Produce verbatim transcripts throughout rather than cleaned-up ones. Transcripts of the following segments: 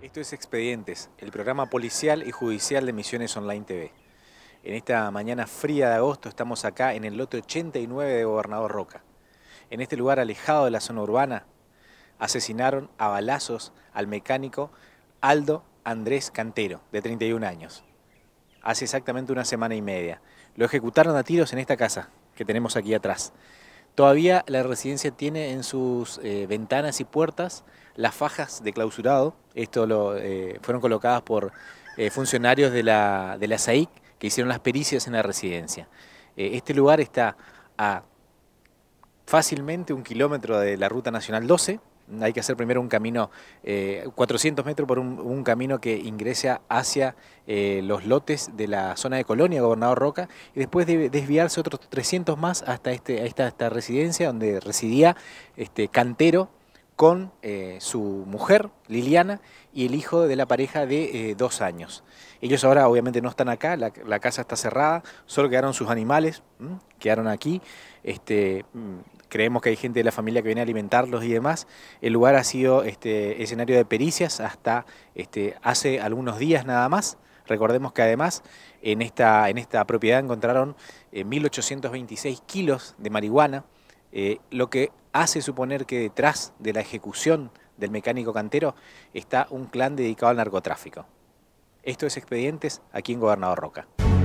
Esto es Expedientes, el programa policial y judicial de Misiones Online T V. En esta mañana fría de agosto estamos acá en el lote ochenta y nueve de Gobernador Roca. En este lugar alejado de la zona urbana, asesinaron a balazos al mecánico Aldo Andrés Cantero, de treinta y un años. Hace exactamente una semana y media. Lo ejecutaron a tiros en esta casa que tenemos aquí atrás. Todavía la residencia tiene en sus eh, ventanas y puertas las fajas de clausurado. Esto lo, eh, fueron colocadas por eh, funcionarios de la, de la S A I C que hicieron las pericias en la residencia. Eh, este lugar está a fácilmente un kilómetro de la Ruta Nacional doce. Hay que hacer primero un camino, eh, cuatrocientos metros por un, un camino que ingresa hacia eh, los lotes de la zona de Colonia, Gobernador Roca, y después debe desviarse otros trescientos más hasta este, esta, esta residencia donde residía este Cantero con eh, su mujer, Liliana, y el hijo de la pareja de eh, dos años. Ellos ahora obviamente no están acá, la, la casa está cerrada, solo quedaron sus animales, ¿m? quedaron aquí. Este, creemos que hay gente de la familia que viene a alimentarlos y demás. El lugar ha sido este, escenario de pericias hasta este, hace algunos días nada más. Recordemos que además en esta, en esta propiedad encontraron eh, mil ochocientos veintiséis kilos de marihuana, eh, lo que hace suponer que detrás de la ejecución del mecánico Cantero está un clan dedicado al narcotráfico. Esto es Expedientes aquí en Gobernador Roca.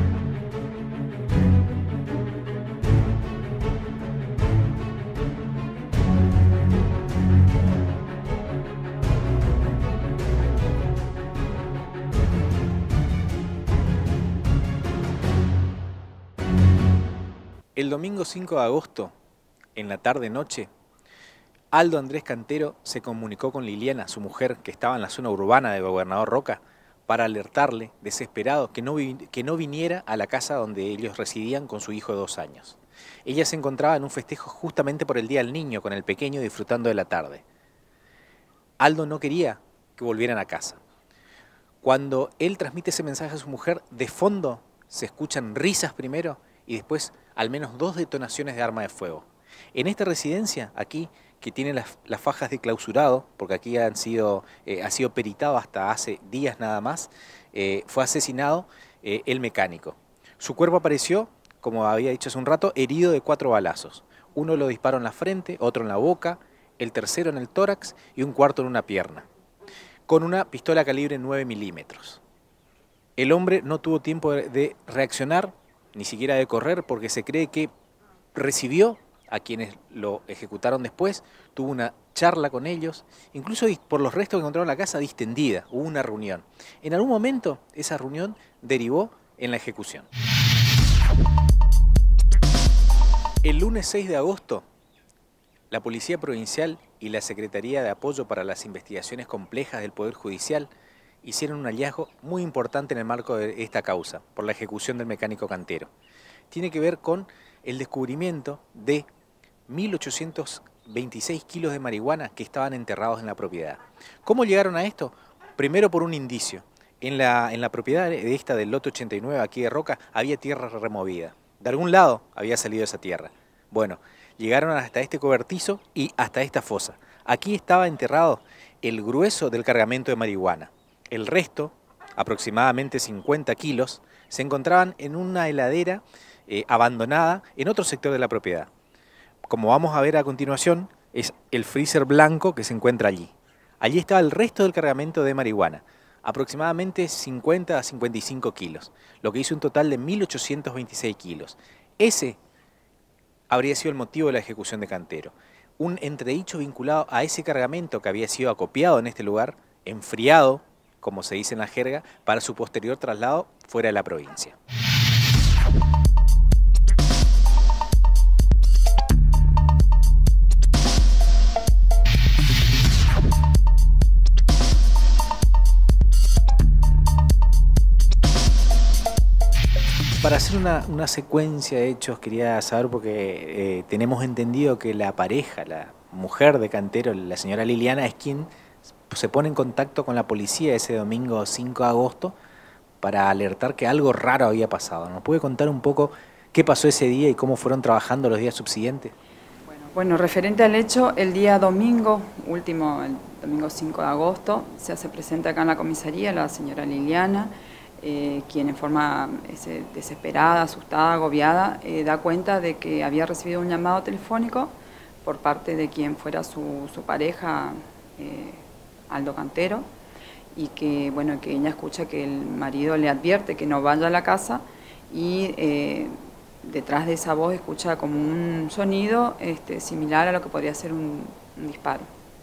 El domingo cinco de agosto, en la tarde-noche, Aldo Andrés Cantero se comunicó con Liliana, su mujer, que estaba en la zona urbana de Gobernador Roca, para alertarle, desesperado, que no, que no viniera a la casa donde ellos residían con su hijo de dos años. Ella se encontraba en un festejo justamente por el Día del Niño, con el pequeño disfrutando de la tarde. Aldo no quería que volvieran a casa. Cuando él transmite ese mensaje a su mujer, de fondo se escuchan risas primero y después al menos dos detonaciones de arma de fuego. En esta residencia, aquí, que tiene las, las fajas de clausurado, porque aquí han sido, eh, ha sido peritado hasta hace días nada más, eh, fue asesinado eh, el mecánico. Su cuerpo apareció, como había dicho hace un rato, herido de cuatro balazos. Uno lo disparó en la frente, otro en la boca, el tercero en el tórax y un cuarto en una pierna, con una pistola calibre nueve milímetros. El hombre no tuvo tiempo de, de reaccionar, ni siquiera de correr, porque se cree que recibió a quienes lo ejecutaron después, tuvo una charla con ellos, incluso por los restos que encontraron en la casa distendida, hubo una reunión. En algún momento esa reunión derivó en la ejecución. El lunes seis de agosto, la Policía Provincial y la Secretaría de Apoyo para las Investigaciones Complejas del Poder Judicial hicieron un hallazgo muy importante en el marco de esta causa, por la ejecución del mecánico Cantero. Tiene que ver con el descubrimiento de mil ochocientos veintiséis kilos de marihuana que estaban enterrados en la propiedad. ¿Cómo llegaron a esto? Primero por un indicio. En la, en la propiedad de esta del lote ochenta y nueve aquí de Roca había tierra removida. De algún lado había salido esa tierra. Bueno, llegaron hasta este cobertizo y hasta esta fosa. Aquí estaba enterrado el grueso del cargamento de marihuana. El resto, aproximadamente cincuenta kilos, se encontraban en una heladera eh, abandonada en otro sector de la propiedad. Como vamos a ver a continuación, es el freezer blanco que se encuentra allí. Allí estaba el resto del cargamento de marihuana, aproximadamente cincuenta a cincuenta y cinco kilos, lo que hizo un total de mil ochocientos veintiséis kilos. Ese habría sido el motivo de la ejecución de Cantero. Un entredicho vinculado a ese cargamento que había sido acopiado en este lugar, enfriado, como se dice en la jerga, para su posterior traslado fuera de la provincia. Para hacer una, una secuencia de hechos quería saber, porque eh, tenemos entendido que la pareja, la mujer de Cantero, la señora Liliana, es quien se pone en contacto con la policía ese domingo cinco de agosto para alertar que algo raro había pasado. ¿Nos puede contar un poco qué pasó ese día y cómo fueron trabajando los días subsiguientes? Bueno, Bueno, referente al hecho, el día domingo, último, el domingo cinco de agosto, se hace presente acá en la comisaría la señora Liliana, eh, quien en forma ese, desesperada, asustada, agobiada, eh, da cuenta de que había recibido un llamado telefónico por parte de quien fuera su, su pareja, eh, Aldo Cantero, y que, bueno, que ella escucha que el marido le advierte que no vaya a la casa y eh, detrás de esa voz escucha como un sonido este, similar a lo que podría ser un, un disparo.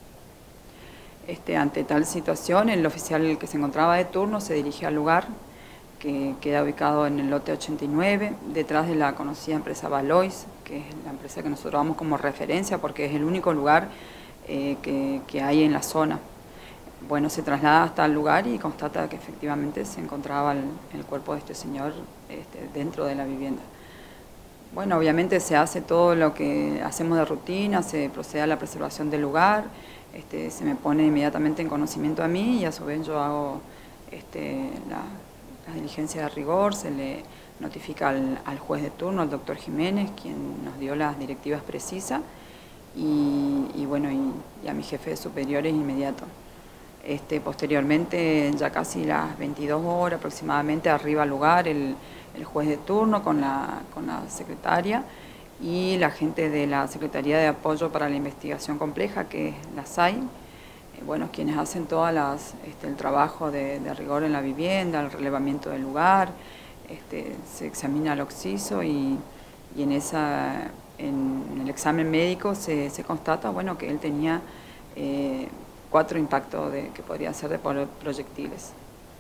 Este, ante tal situación, el oficial que se encontraba de turno se dirige al lugar, que queda ubicado en el lote ochenta y nueve, detrás de la conocida empresa Valois, que es la empresa que nosotros damos como referencia porque es el único lugar eh, que, que hay en la zona. Bueno, se traslada hasta el lugar y constata que efectivamente se encontraba el, el cuerpo de este señor este, dentro de la vivienda. Bueno, obviamente se hace todo lo que hacemos de rutina, se procede a la preservación del lugar, este, se me pone inmediatamente en conocimiento a mí y a su vez yo hago este, la, la diligencia de rigor, se le notifica al, al juez de turno, al doctor Jiménez, quien nos dio las directivas precisas, y, y bueno, y, y a mi jefe de superiores inmediato. Este, posteriormente, ya casi las veintidós horas aproximadamente, arriba al lugar el, el juez de turno con la, con la secretaria y la gente de la Secretaría de Apoyo para la Investigación Compleja, que es la S A I, eh, bueno, quienes hacen todo este, el trabajo de, de rigor en la vivienda, el relevamiento del lugar, este, se examina el occiso y, y en, esa, en, en el examen médico se, se constata, bueno, que él tenía eh, cuatro impactos de, que podrían ser de proyectiles.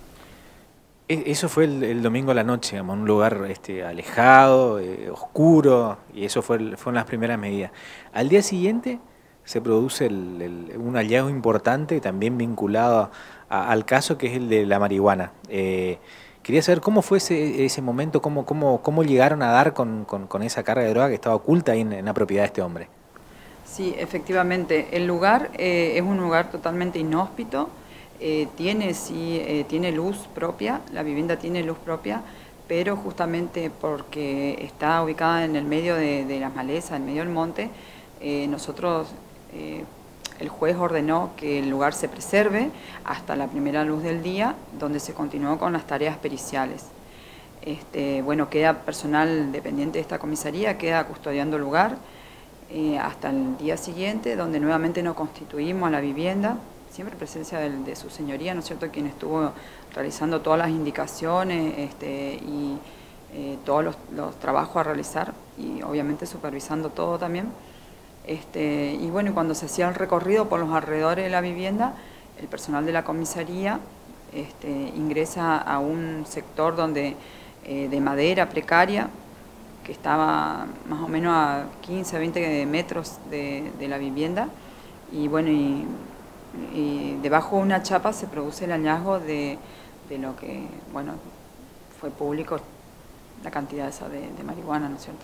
Eso fue el, el domingo a la noche, digamos, en un lugar este, alejado, eh, oscuro, y eso fue, fueron las primeras medidas. Al día siguiente se produce el, el, un hallazgo importante, también vinculado a, al caso, que es el de la marihuana. Eh, quería saber cómo fue ese, ese momento, cómo, cómo, cómo llegaron a dar con, con, con esa carga de droga que estaba oculta ahí en, en la propiedad de este hombre. Sí, efectivamente, el lugar eh, es un lugar totalmente inhóspito, eh, tiene, sí, eh, tiene luz propia, la vivienda tiene luz propia, pero justamente porque está ubicada en el medio de, de las malezas, en medio del monte, eh, nosotros, eh, el juez ordenó que el lugar se preserve hasta la primera luz del día, donde se continuó con las tareas periciales. Este, bueno, queda personal dependiente de esta comisaría, queda custodiando el lugar, Eh, hasta el día siguiente, donde nuevamente nos constituimos a la vivienda, siempre en presencia de, de su señoría, ¿no es cierto?, quien estuvo realizando todas las indicaciones este, y eh, todos los, los trabajos a realizar y obviamente supervisando todo también. Este, y bueno, cuando se hacía el recorrido por los alrededores de la vivienda, el personal de la comisaría este, ingresa a un sector donde, eh, de madera precaria, que estaba más o menos a quince a veinte metros de, de la vivienda, y bueno, y, y debajo de una chapa se produce el hallazgo de, de lo que, bueno, fue público, la cantidad esa de, de marihuana, ¿no es cierto?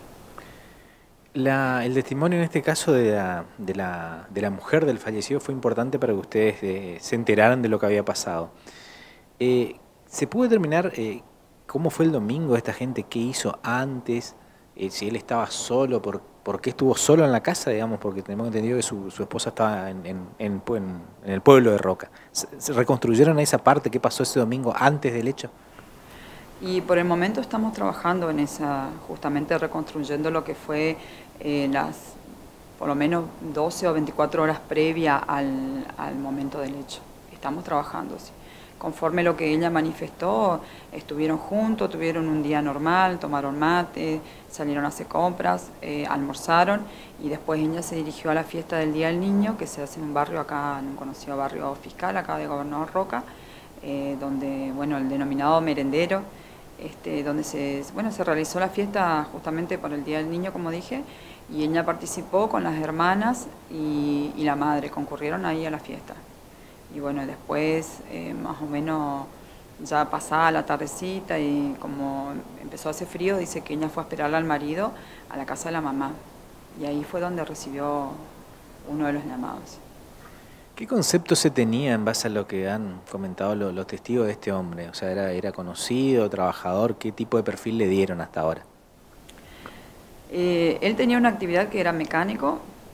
La, el testimonio en este caso de la, de, la, de la mujer del fallecido fue importante para que ustedes eh, se enteraran de lo que había pasado. Eh, ¿Se pudo determinar eh, cómo fue el domingo esta gente, qué hizo antes? Eh, si él estaba solo, por, por qué estuvo solo en la casa, digamos, porque tenemos entendido que su, su esposa estaba en, en, en, en el pueblo de Roca. ¿Se, se reconstruyeron esa parte? ¿Qué pasó ese domingo antes del hecho? Y por el momento estamos trabajando en esa, justamente reconstruyendo lo que fue eh, las, por lo menos doce o veinticuatro horas previa al, al momento del hecho. Estamos trabajando, sí. Conforme lo que ella manifestó, estuvieron juntos, tuvieron un día normal, tomaron mate, salieron a hacer compras, eh, almorzaron y después ella se dirigió a la fiesta del Día del Niño, que se hace en un barrio acá, en un conocido barrio fiscal, acá de Gobernador Roca, eh, donde, bueno, el denominado merendero, este, donde se, bueno, se realizó la fiesta justamente por el Día del Niño, como dije, y ella participó con las hermanas y, y la madre, concurrieron ahí a la fiesta. Y bueno, después eh, más o menos ya pasada la tardecita y como empezó a hacer frío, dice que ella fue a esperarla al marido a la casa de la mamá. Y ahí fue donde recibió uno de los llamados. ¿Qué concepto se tenía en base a lo que han comentado los, los testigos de este hombre? O sea, ¿era, era conocido, trabajador? ¿Qué tipo de perfil le dieron hasta ahora? Eh, él tenía una actividad que era mecánico,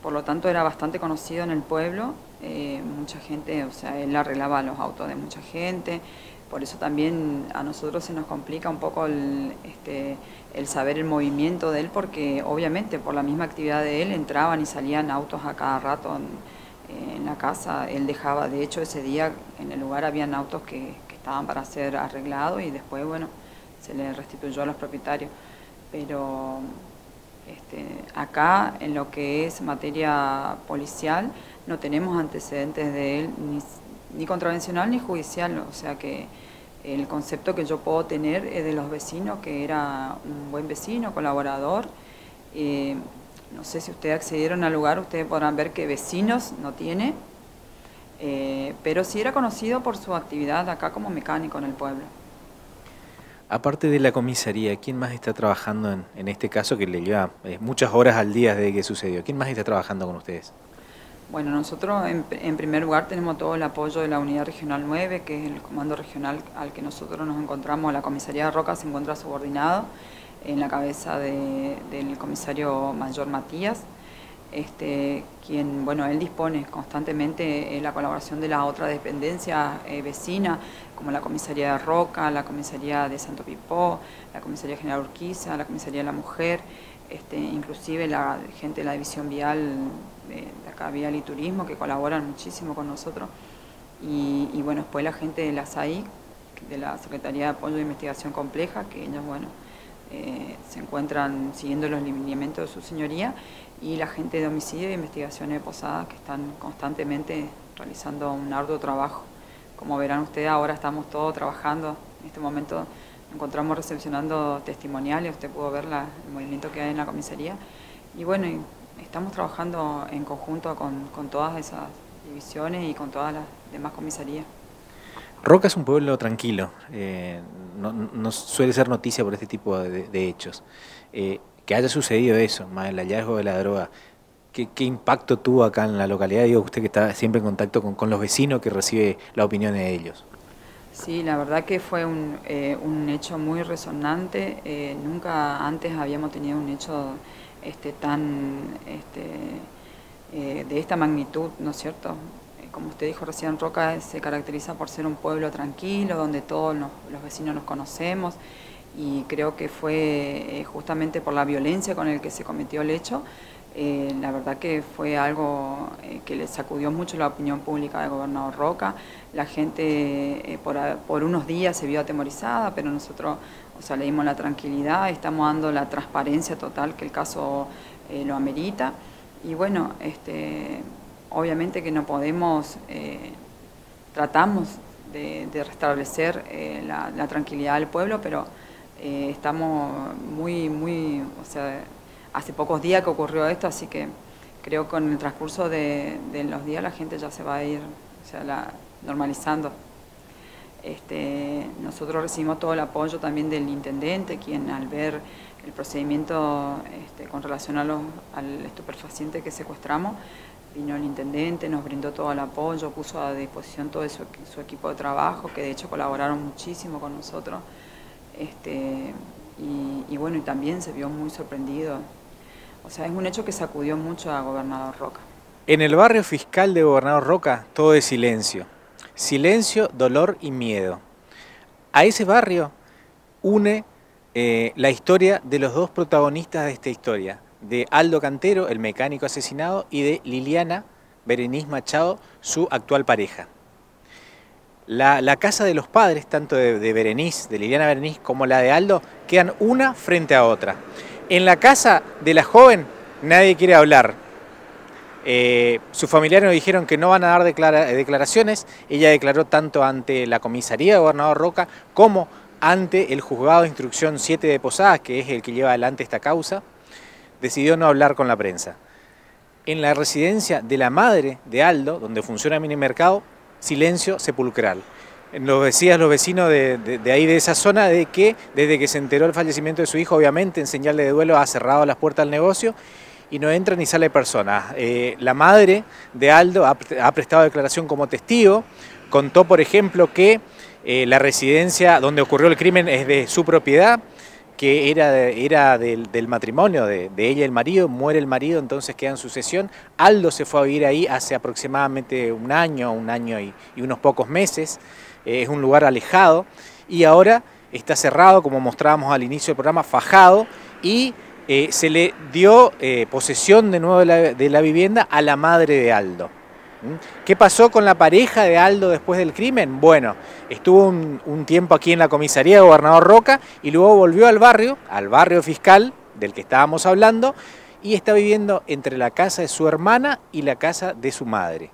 por lo tanto era bastante conocido en el pueblo, eh, mucha gente, o sea, él arreglaba los autos de mucha gente, por eso también a nosotros se nos complica un poco el, este, el saber el movimiento de él, porque obviamente por la misma actividad de él entraban y salían autos a cada rato en, en la casa. Él dejaba, de hecho ese día en el lugar habían autos que, que estaban para ser arreglados y después, bueno, se les restituyó a los propietarios. Pero este, acá en lo que es materia policial no tenemos antecedentes de él ni, ni contravencional ni judicial, o sea que el concepto que yo puedo tener es de los vecinos, que era un buen vecino, colaborador. Eh, no sé si ustedes accedieron al lugar, ustedes podrán ver que vecinos no tiene, eh, pero sí era conocido por su actividad acá como mecánico en el pueblo. Aparte de la comisaría, ¿quién más está trabajando en, en este caso que le lleva eh, muchas horas al día desde que sucedió? ¿Quién más está trabajando con ustedes? Bueno, nosotros en, en primer lugar tenemos todo el apoyo de la Unidad Regional nueve, que es el comando regional al que nosotros nos encontramos. La comisaría de Roca se encuentra subordinado en la cabeza de, del comisario mayor Matías, este, quien, bueno, él dispone constantemente eh, la colaboración de las otras dependencias eh, vecinas, como la comisaría de Roca, la comisaría de Santo Pipó, la comisaría general Urquiza, la comisaría de la mujer, este, inclusive la gente de la división vial de, de acá, Vial y Turismo, que colaboran muchísimo con nosotros, y, y bueno, después la gente de la S A I, de la Secretaría de Apoyo de Investigación Compleja, que ellos, bueno, eh, se encuentran siguiendo los lineamientos de su señoría, y la gente de homicidio e investigaciones de Posadas, que están constantemente realizando un arduo trabajo. Como verán ustedes, ahora estamos todos trabajando, en este momento nos encontramos recepcionando testimoniales, usted pudo ver la, el movimiento que hay en la comisaría, y bueno, y estamos trabajando en conjunto con, con todas esas divisiones y con todas las demás comisarías. Roca es un pueblo tranquilo, eh, no, no suele ser noticia por este tipo de, de hechos. Eh, que haya sucedido eso, más el hallazgo de la droga, ¿qué, qué impacto tuvo acá en la localidad? Digo, usted que está siempre en contacto con, con los vecinos, que recibe la opinión de ellos. Sí, la verdad que fue un, eh, un hecho muy resonante. Eh, nunca antes habíamos tenido un hecho este, tan este, eh, de esta magnitud, ¿no es cierto? Eh, como usted dijo recién, Roca se caracteriza por ser un pueblo tranquilo, donde todos nos, los vecinos nos conocemos, y creo que fue eh, justamente por la violencia con el que se cometió el hecho. Eh, la verdad que fue algo eh, que le sacudió mucho la opinión pública del gobernador Roca. La gente eh, por, por unos días se vio atemorizada, pero nosotros, o sea, le dimos la tranquilidad, estamos dando la transparencia total que el caso eh, lo amerita. Y bueno, este, obviamente que no podemos, eh, tratamos de, de restablecer eh, la, la tranquilidad del pueblo, pero eh, estamos muy, muy, o sea, hace pocos días que ocurrió esto, así que creo que con el transcurso de, de los días la gente ya se va a ir, o sea, la, normalizando. Este, nosotros recibimos todo el apoyo también del intendente, quien al ver el procedimiento este, con relación a los, al estupefaciente que secuestramos, vino el intendente, nos brindó todo el apoyo, puso a disposición todo su, su equipo de trabajo, que de hecho colaboraron muchísimo con nosotros. Este, y, y bueno, y también se vio muy sorprendido. O sea, es un hecho que sacudió mucho a Gobernador Roca. En el barrio fiscal de Gobernador Roca, todo es silencio. Silencio, dolor y miedo. A ese barrio une eh, la historia de los dos protagonistas de esta historia, de Aldo Cantero, el mecánico asesinado, y de Liliana Berenice Machado, su actual pareja. La, la casa de los padres, tanto de, de Berenice, de Liliana Berenice, como la de Aldo, quedan una frente a otra. En la casa de la joven nadie quiere hablar. Eh, sus familiares nos dijeron que no van a dar declara, declaraciones. Ella declaró tanto ante la comisaría de Gobernador Roca como ante el juzgado de instrucción siete de Posadas, que es el que lleva adelante esta causa. Decidió no hablar con la prensa. En la residencia de la madre de Aldo, donde funciona el minimercado, silencio sepulcral. Nos decían los vecinos de, de, de ahí, de esa zona, de que desde que se enteró el fallecimiento de su hijo, obviamente en señal de duelo ha cerrado las puertas del negocio y no entra ni sale personas. Eh, la madre de Aldo ha, ha prestado declaración como testigo, contó por ejemplo que eh, la residencia donde ocurrió el crimen es de su propiedad, que era, de, era del, del matrimonio de, de ella y el marido, muere el marido, entonces queda en sucesión. Aldo se fue a vivir ahí hace aproximadamente un año, un año y, y unos pocos meses, eh, es un lugar alejado y ahora está cerrado, como mostrábamos al inicio del programa, fajado, y eh, se le dio eh, posesión de nuevo de la, de la vivienda a la madre de Aldo. ¿Qué pasó con la pareja de Aldo después del crimen? Bueno, estuvo un, un tiempo aquí en la comisaría de Gobernador Roca y luego volvió al barrio, al barrio fiscal del que estábamos hablando, y está viviendo entre la casa de su hermana y la casa de su madre.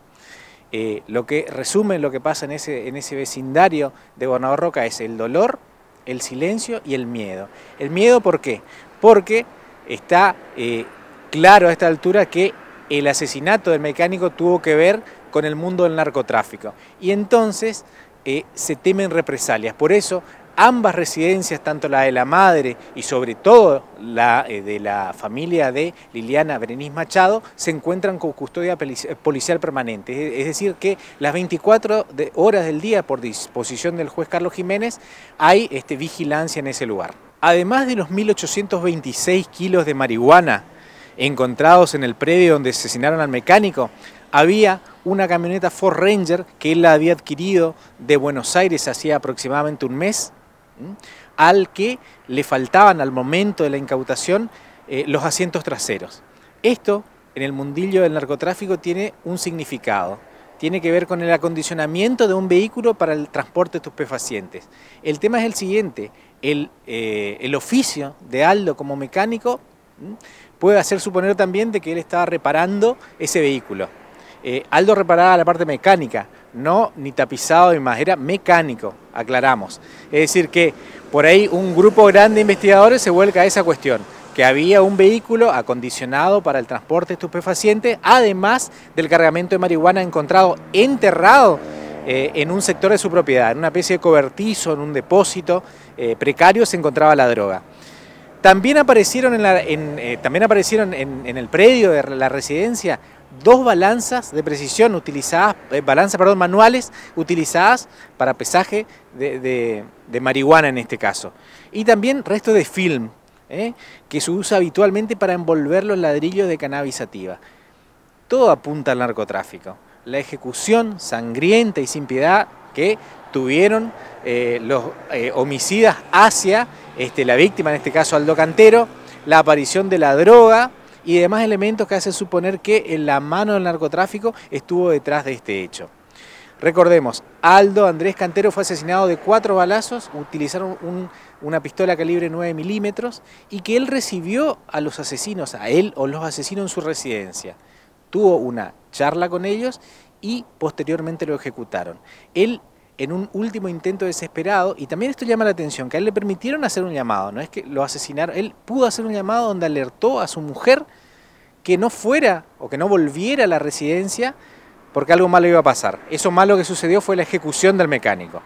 Eh, lo que resume lo que pasa en ese, en ese vecindario de Gobernador Roca es el dolor, el silencio y el miedo. ¿El miedo por qué? Porque está eh, claro a esta altura que el asesinato del mecánico tuvo que ver con el mundo del narcotráfico y entonces eh, se temen represalias. Por eso ambas residencias, tanto la de la madre y sobre todo la eh, de la familia de Liliana Berenice Machado, se encuentran con custodia policial permanente. Es decir que las veinticuatro horas del día, por disposición del juez Carlos Jiménez, hay este, vigilancia en ese lugar. Además de los mil ochocientos veintiséis kilos de marihuana encontrados en el predio donde asesinaron al mecánico, había una camioneta Ford Ranger que él la había adquirido de Buenos Aires hacía aproximadamente un mes, ¿sí? Al que le faltaban al momento de la incautación eh, los asientos traseros. Esto en el mundillo del narcotráfico tiene un significado, tiene que ver con el acondicionamiento de un vehículo para el transporte de estupefacientes. El tema es el siguiente, el, eh, el oficio de Aldo como mecánico, ¿sí?, puede hacer suponer también de que él estaba reparando ese vehículo. Eh, Aldo reparaba la parte mecánica, no ni tapizado ni más, era mecánico, aclaramos. Es decir que por ahí un grupo grande de investigadores se vuelca a esa cuestión, que había un vehículo acondicionado para el transporte de estupefacientes, además del cargamento de marihuana encontrado enterrado eh, en un sector de su propiedad, en una especie de cobertizo, en un depósito eh, precario se encontraba la droga. También aparecieron, en, la, en, eh, también aparecieron en, en el predio de la residencia dos balanzas de precisión utilizadas, eh, balanzas perdón, manuales utilizadas para pesaje de, de, de marihuana en este caso. Y también restos de film, eh, que se usa habitualmente para envolver los ladrillos de cannabis sativa. Todo apunta al narcotráfico. La ejecución sangrienta y sin piedad que tuvieron eh, los eh, homicidas hacia este, la víctima, en este caso Aldo Cantero, la aparición de la droga y demás elementos que hacen suponer que en la mano del narcotráfico estuvo detrás de este hecho. Recordemos, Aldo Andrés Cantero fue asesinado de cuatro balazos, utilizaron un, una pistola calibre nueve milímetros y que él recibió a los asesinos, a él o los asesinos en su residencia. Tuvo una charla con ellos y posteriormente lo ejecutaron. Él, en un último intento desesperado, y también esto llama la atención, que a él le permitieron hacer un llamado, no es que lo asesinaron, él pudo hacer un llamado donde alertó a su mujer que no fuera o que no volviera a la residencia porque algo malo iba a pasar. Eso malo que sucedió fue la ejecución del mecánico.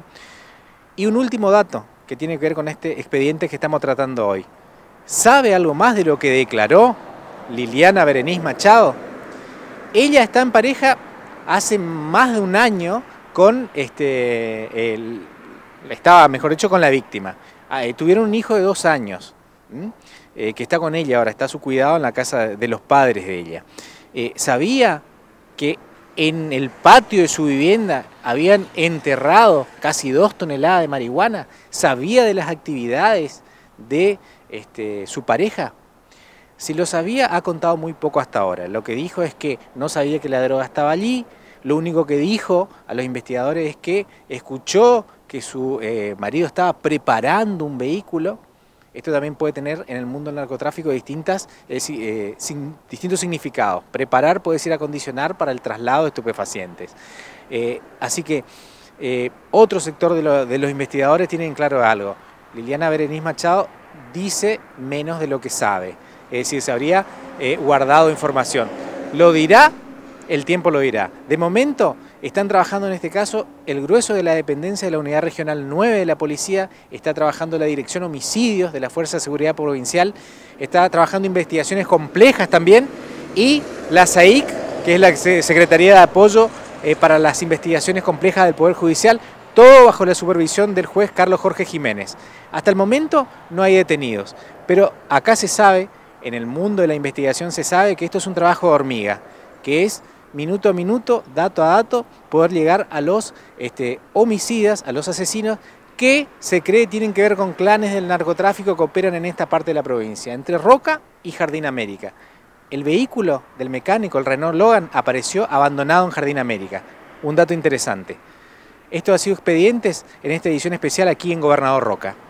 Y un último dato que tiene que ver con este expediente que estamos tratando hoy. ¿Sabe algo más de lo que declaró Liliana Berenice Machado? Ella está en pareja hace más de un año con este, el, estaba, mejor dicho, con la víctima. Ah, eh, tuvieron un hijo de dos años, eh, que está con ella ahora, está a su cuidado en la casa de los padres de ella. Eh, ¿Sabía que en el patio de su vivienda habían enterrado casi dos toneladas de marihuana? ¿Sabía de las actividades de este, su pareja? Si lo sabía, ha contado muy poco hasta ahora. Lo que dijo es que no sabía que la droga estaba allí. Lo único que dijo a los investigadores es que escuchó que su eh, marido estaba preparando un vehículo. Esto también puede tener en el mundo del narcotráfico distintas, eh, eh, sin, distintos significados. Preparar puede decir acondicionar para el traslado de estupefacientes. Eh, así que eh, otro sector de, lo, de los investigadores tienen claro algo. Liliana Berenice Machado dice menos de lo que sabe. Es decir, se habría eh, guardado información. ¿Lo dirá? El tiempo lo dirá. De momento están trabajando en este caso el grueso de la dependencia de la Unidad Regional nueve de la Policía, está trabajando la Dirección Homicidios de la Fuerza de Seguridad Provincial, está trabajando investigaciones complejas también y la S A I C, que es la Secretaría de Apoyo eh, para las Investigaciones Complejas del Poder Judicial, Todo bajo la supervisión del juez Carlos Jorge Jiménez. Hasta el momento no hay detenidos, pero acá se sabe, en el mundo de la investigación se sabe que esto es un trabajo de hormiga, que es minuto a minuto, dato a dato, poder llegar a los este, homicidas, a los asesinos que se cree tienen que ver con clanes del narcotráfico que operan en esta parte de la provincia, entre Roca y Jardín América. El vehículo del mecánico, el Renault Logan, apareció abandonado en Jardín América. Un dato interesante. Esto ha sido Expedientes en esta edición especial aquí en Gobernador Roca.